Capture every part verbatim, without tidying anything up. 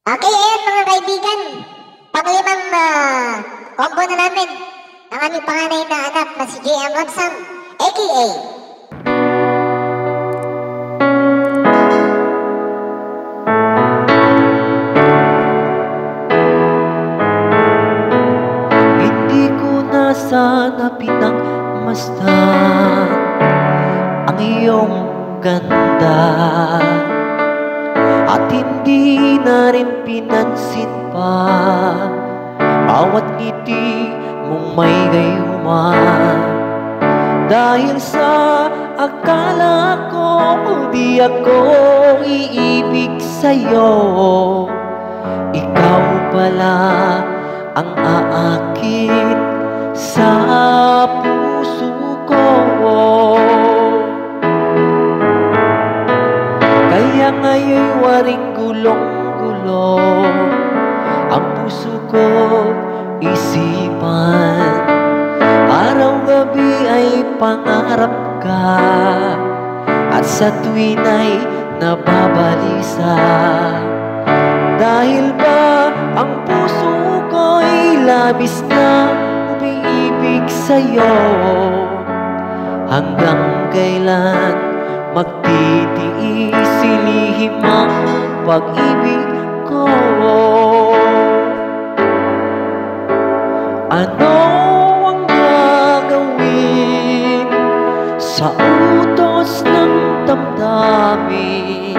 Okay, ayan mga kaibigan. Panglimang uh, combo na namin ang aming panganay na anak na si J M Ramsam, a k a. Hindi ko na sana pinagmasdan ang iyong ganda, at hindi na rin pinansin pa bawat ngiti mong may gayuma. Dahil sa akala ko di ako iibig sa'yo, ikaw pala ang aakit sa puso ko. Kaya ngayon'y waring gulong-gulo ang puso ko, isipan. Araw-gabi ay pangarap ka, at sa tuwin ay nababalisa. Dahil ba ang puso ko'y labis na umiibig sa'yo, hanggang kailan magtitiis silihim ang pag-ibig ko? Ano ang gagawin sa utos ng damdamin?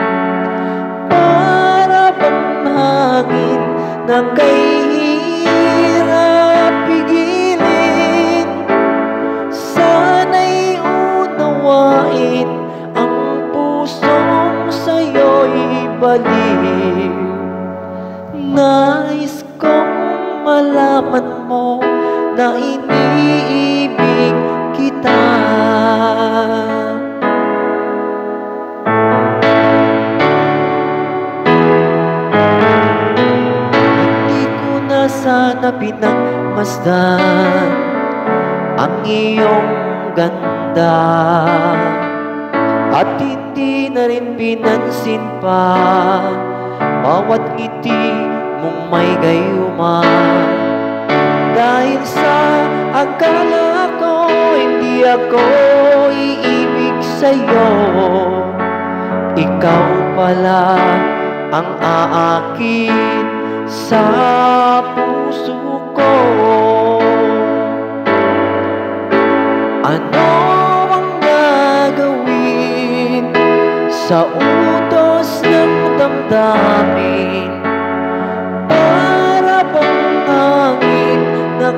Para bang hangin na kahirap pigilin? Sana'y unawain ang pusong sa'yo'y baliw. Nais kong malaman mo na iniibig kita. Hindi ko na sana pinagmasdan ang iyong ganda, at hindi na rin pinansin pa bawat ngiti mong may gayuma. Dahil sa akala ko hindi ako iibig sa'yo, ikaw pala ang aakit sa puso ko. Ano ang gagawin sa utos ng damdamin? Para bang hangin na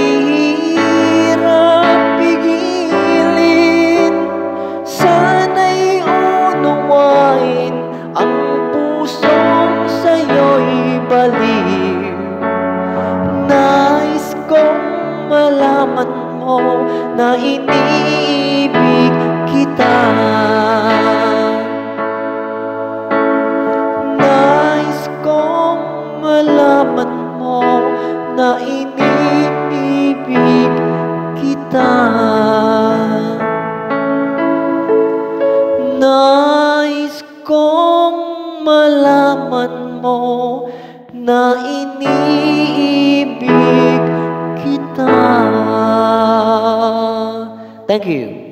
kahirap pigilin? Sana'y unawain ang pusong sa'yo'y baliw. Nais kong malaman mo na iniibig kita. Nais kong malaman mo na iniibig kita. Nais kong malaman mo na iniibig kita. Thank you.